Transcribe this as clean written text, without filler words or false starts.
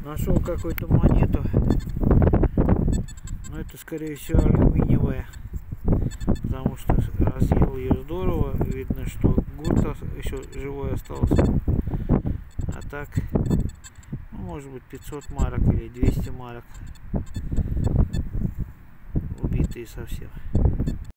Нашел какую-то монету, но это скорее всего алюминиевая, потому что разъел ее здорово, видно, что гурт еще живой остался. А так, ну, может быть 500 марок или 200 марок, убитые совсем.